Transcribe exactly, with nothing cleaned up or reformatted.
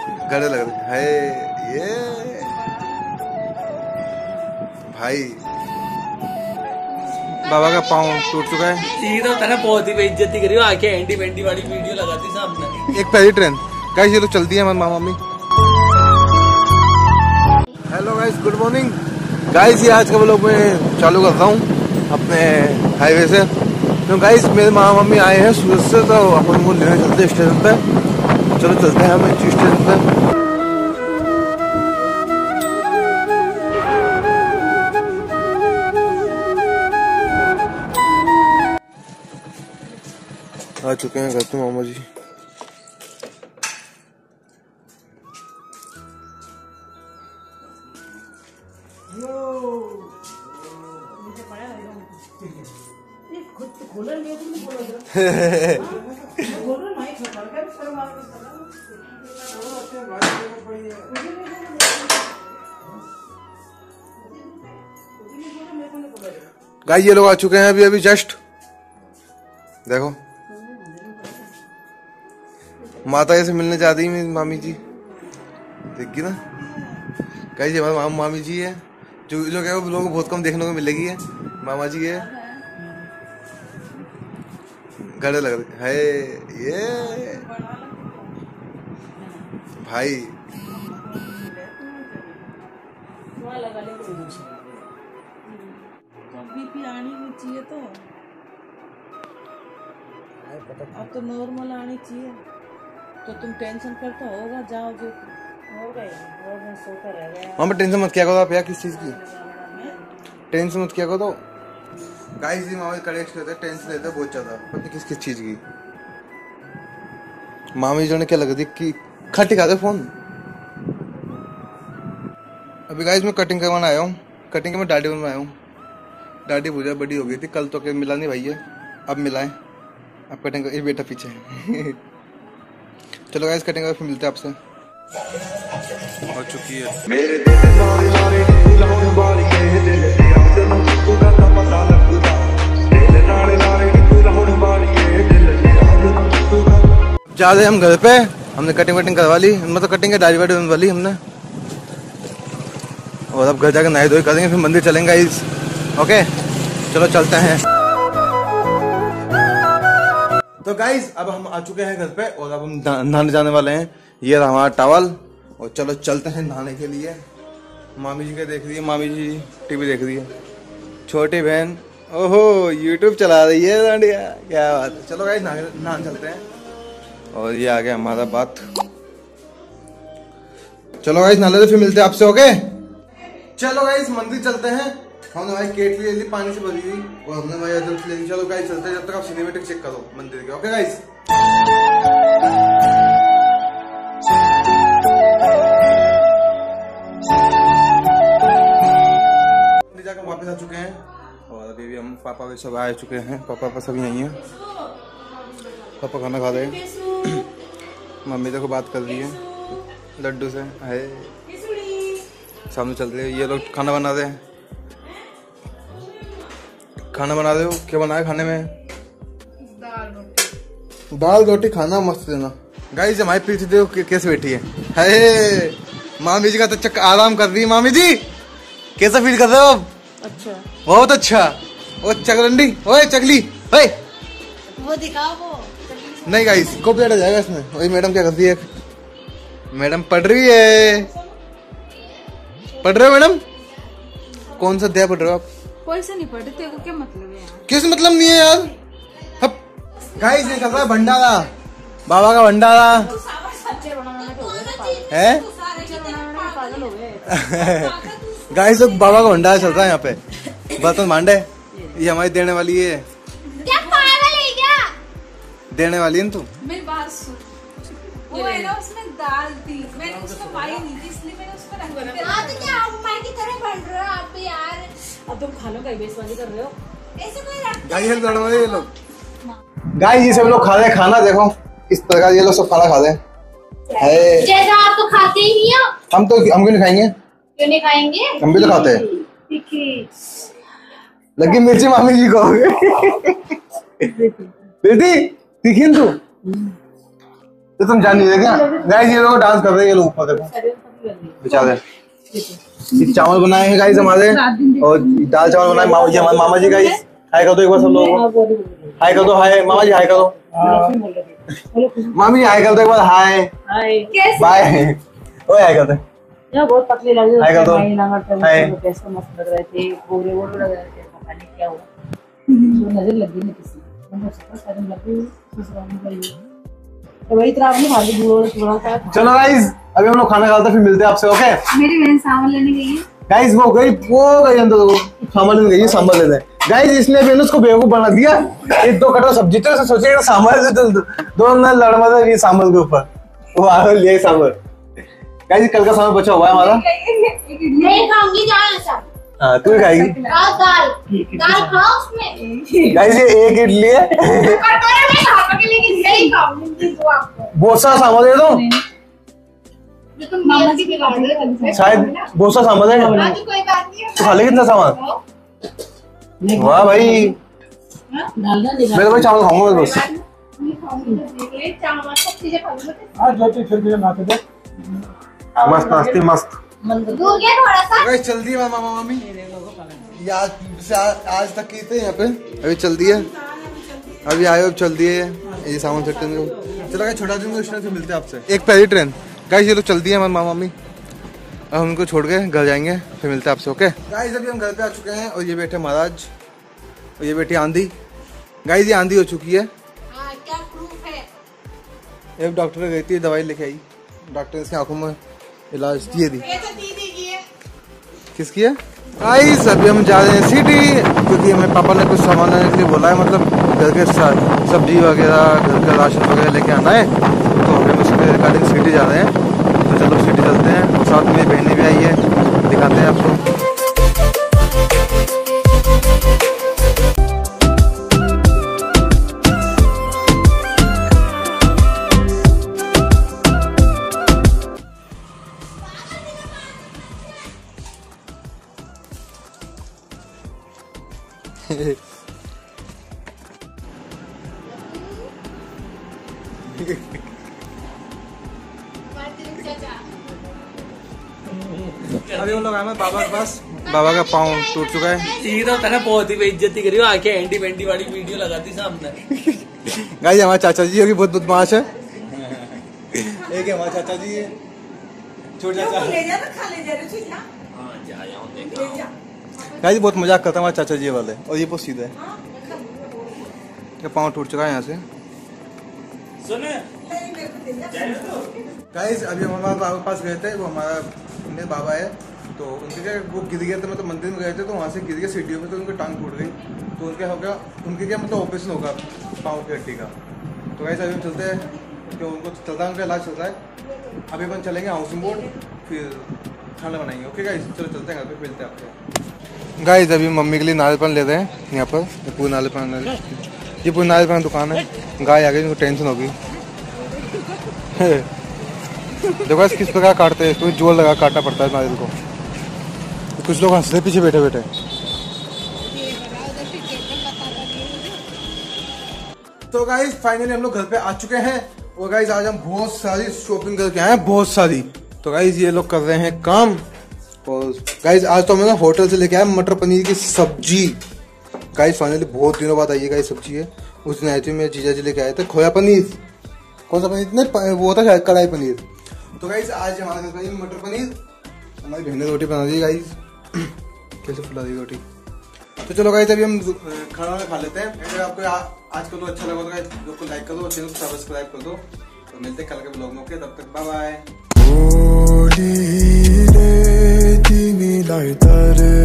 गड़े लग रहे है ये भाई। बाबा का पाँव टूट चुका है। सीधा तने बहुत ही बेइज्जती करी, आके एंटी वेंटी वाली वीडियो लगाती सामने। एक पहली ट्रेन गाइस, ये तो चलती है हमारी मामा mummy. Hello guys, good morning guys. ये आज का व्लॉग मैं चालू करता हूँ अपने हाईवे से। तो गाइस मेरे मामा मम्मी आए हैं सूरत से, तो अपन को लेने चलते हैं स्टेशन पे। चलो चलते हैं हम स्टेशन पे। आ चुके हैं घर पे मामा जी। गाइस ये लोग आ चुके हैं अभी अभी जस्ट। देखो माता से मिलने जाती है मेरी मामी जी, देखिए ना गाइस। ये हमारे मामा मामी जी है, जो जो क्या वो लोगों को बहुत कम देखने को मिलेगी है। मामा जी है, गड़े लग रहे है ये भाई। बीपी आनी नहीं चाहिए, तो अब तो नॉर्मल आनी चाहिए। तो तुम टेंशन करता होगा, जाओ जो हो गए और मैं सोता रह गया। हम टेंशन मत किया करो आप यार, किस चीज की टेंशन मत किया करो। तो गाइस जी मामा करेक्ट करते हैं, टेंशन लेते हैं बहुत ज्यादा, पता नहीं किस किस चीज की। मामी जी ने क्या लगा दी कि खट खा दे फोन। अभी गाइस मैं कटिंग करवाना आया हूँ, कटिंग के मैं दाढ़ी बनवाया हूँ। दाढ़ी पूजा बड़ी हो गई थी कल, तो क्या मिला नहीं भैया, अब मिलाएं। अब कटिंग ये बेटा पीछे है। चलो गाइस कटिंग फिर मिलते हैं आपसे। हो चुकी है जा रहे हम घर पे। हमने कटिंग वटिंग करवा ली, मतलब कटिंग के दाढ़ी वाड़ी बनवा ली हमने। और अब घर जाकर नहाई धोई करेंगे, फिर मंदिर चलेंगे इस। ओके चलो चलते हैं। तो गाइज अब हम आ चुके हैं घर पे और अब हम नहाने जाने वाले हैं। ये रहा हमारा टॉवल और चलो चलते हैं नहाने के लिए। मामी जी के देख रही है, मामी जी टीवी देख रही है। छोटी बहन ओहो यूट्यूब चला रही है डांडिया, क्या बात है। चलो गाइज नहाने चलते हैं। और ये आ गया हमारा बात। चलो गाइज नहा लेते फिर मिलते हैं आपसे। ओके चलो गाइज मंदिर चलते हैं। हमने भाई केटली ले ली पानी से भरी हुई और हमने भाई अदरक ले ली। चलो गाइस चलते हैं, जब तक आप सिनेमैटिक चेक करो मंदिर के। ओके गाइस जाकर वापस आ चुके हैं और अभी भी हम पापा भी सब आ चुके हैं। पापा पापा सभी यहीं हैं। पापा खाना खा रहे हैं। मम्मी देखो बात कर रही है लड्डू से, है सामने चल रही है। ये लोग खाना बना रहे हैं। खाना बना रहे हो, क्या बनाया खाने में? दाल रोटी। दाल रोटी खाना मस्त देना। गाइस हमारी प्रीति देखो कैसे बैठी है। हे मामी जी का तो चक्कर आराम कर रही है। मामी जी कैसा फील कर रहे हो? अच्छा बहुत अच्छा। ओ चकरंडी ओए चकली ओए वो दिखाओ वो। नहीं गाइस कॉपीराइट आ जाएगा इसमें। वही मैडम क्या करती है, मैडम पढ़ रही है। पढ़ रहे हो मैडम? कौन सा अध्याय पढ़ रहे हो आप? कोई से नहीं पढ़ते, तेरे को क्या मतलब है? किस मतलब नहीं है यार। गाइस ये चल रहा है भंडारा, बाबा का भंडारा है। गाइस तो बाबा का भंडारा चल रहा है यहाँ पे। बर्तन भांडे ये हमारी देने वाली है। क्या पागल है क्या? देने वाली है तू। मेरी बात सुन, वो है ना उसमें दाल थी, मैंने उसको पाई नहीं थी इसलिए मैंने उसको रख दिया। हाँ तो क्या आप माई की तरह बन रहे हो आप भी यार। अब तुम खानों का बेसवाली कर रहे हो। ऐसे कोई रख गाइस ये लड़ रहे ये लोग। गाइस ये सब लोग खा रहे हैं खाना, देखो इस प्रकार ये लोग सब खाना खा रहे हैं। जैसा आप तो खाते ही नहीं हो। हम तो हम क्यों नहीं खाएंगे? क्यों नहीं खाएंगे? हम भी तो खाते हैं। लगी मिर्ची मामी जी को। दीदी तीखी तू तो तुम जान नहीं रहे क्या गाइस, ये लोग डांस कर रहे हैं, ये लोग ऊपर देखो बेचारे। ये चावल बनाए हैं गाइस हमारे, और दाल चावल बनाए मामा जी, हमारे मामा जी। गाइस हाय कर दो एक बार सब लोगों को, हाय कर दो, हाय मामा जी, हाय करो, मामी जी हाय कर दो एक बार, हाय बाय, ओए हाय कर दो। यहाँ बहुत पतले लग रहे हाय कर दो, हाय कैसे मस्त लग रहे थे, गोरे गोरे लग रहे थे, पता नहीं क्या हुआ, तो नजर लगी नहीं किसी को, शर्म लगी तो वही तरह आपने खाली दूर थोड़ा सा। चलो गाइस अभी हम लोग खाना खाते हैं, फिर मिलते हैं आपसे। ओके मेरी बहन सामान लेने गई है गाइस, वो गई वो गई अंदर, सामान लेने गई, सामान लेने गाइस। इसने भी उसको बेवकूफ बना दिया, ये दो कटोरा सब्जी तो सोचेगा सामान से, तो दो ना लड़मा था ये सामान के ऊपर, वो आ लिए सामान। गाइस कल का सामान बचा हुआ है हमारा, नहीं खाऊंगी जाओ सब। हाँ तू ही खाएगी दाल दाल दाल खाओ उसमें। गाइस ये एक इडली है, कटोरे में खा के लेकिन नहीं खाऊंगी तो आपको बहुत सारा सामान दे दो, जो तुम मामा जी के गाड़ी में शायद बहुत सारा सामान है, कोई बात नहीं तो खा ले कितना सामान। वाह भाई, डालना नहीं मैं तो भाई चावल खाऊंगा बस। चावल सब चीजें खाऊंगा मस्त मस्ती मस्त। दूर गया थोड़ा सा। गाइस चल दी है मामा मामी, आज से आज तक की थे यहाँ पे, अभी चल दी है, अभी आए अब चल दिए ये सामान सेट करने को। चलो गाइस छोटा दिन फिर मिलते हैं आपसे, एक पहली ट्रेन। गाइस ये लोग चल दिए हमारे मामा मामी, अब हम उनको छोड़ के घर जाएंगे, फिर मिलते हैं आपसे। ओके गाइस अभी हम घर पे आ चुके हैं, और ये बैठे महाराज, और ये बैठी आंधी। गाइस ये आंधी हो चुकी है, हाँ, क्या प्रूफ है? एक डॉक्टर गई थी, दवाई लेके आई, डॉक्टर ने इसकी आंखों में इलाज दिए दी। ये तो दीदी की है। किसकी है? गाइस अभी हम जा रहे हैं सिटी, क्योंकि हमें पापा ने कुछ सामान लाने के लिए बोला है, मतलब घर के सब्जी वगैरह, घर का राशन वगैरह लेके आना है, तो हम उसके रिगार्डिंग सिटी जा रहे हैं। तो चलो सिटी चलते हैं, और साथ में बहनें भी आई है, दिखाते हैं आपको। अभी हम लोग आए हैं बाबा के पास, बाबा का पाँव टूट चुका है। ठीक है, तेने बहुत ही बेइज्जती करी, आके एंटी बेंटी वाली वीडियो लगाती सामने। गाइस हमारे चाचा जी होगी बहुत बदमाश है, एक है हमारे चाचा जी है, छोटे चाचा। गाइस बहुत मजाक करता है हमारे चाचा जी वाले, और ये बहुत सीधा है, ये पाँव टूट चुका है यहाँ से। गाइस अभी हम हमारे बाबा के पास गए थे, वो हमारा मेरे बाबा है, तो उनके क्या वो गिर गए थे, मतलब मंदिर में गए थे, तो वहाँ से गिर गए सीढ़ियों में, तो उनकी टांग टूट गई, तो उनके हो गया, उनके क्या मतलब ऑपरेशन होगा पाँव की हड्डी का। तो गाइस अभी हम चलते हैं, क्योंकि उनको चलता है, उनका इलाज चलता है। अभी अपन चलेंगे हाउसिंग बोर्ड, फिर खाना बनाएंगे। ओके गाइस चलो चलते हैं, घर पे मिलते हैं आपसे। गाइस अभी मम्मी के लिए नारियल पान ले रहे हैं यहाँ पर, पूरी नारियल पान, ये पूरी नारियल पान दुकान है। गाय आ गई, उनको टेंशन होगी। देखो किस प्रकार काटते हैं इसको, जोर लगा काटना पड़ता है नारियल को। कुछ लोग हंसते पीछे बैठे बैठे। तो गाइस फाइनली हम लोग घर पे आ चुके हैं, और गाइस आज हम बहुत सारी शॉपिंग करके आए हैं, बहुत सारी। तो गाइस ये लोग कर रहे हैं काम, और गाइस आज तो हमने होटल से लेके आए मटर पनीर की सब्जी। गाइस फाइनली बहुत दिनों बाद आई है गाइस सब्जी है। उस दिन आई थी मेरे जीजा जी लेके आए थे खोया पनीर, कौन सा पनीर, नहीं वो था शायद कढ़ाई पनीर। तो गाइस आज हमारे घर पे मटर पनीर, हमारी बहन ने रोटी बना दी गाइस, कैसे फुला दी रोटी। तो चलो गाइस अभी हम खाना खा लेते हैं। अगर आपको आज का तो अच्छा लगा तो गाइस वीडियो को लाइक कर दो, चैनल को सब्सक्राइब कर दो, तो मिलते हैं कल के ब्लॉग में। ओके तब तक बाय बाय।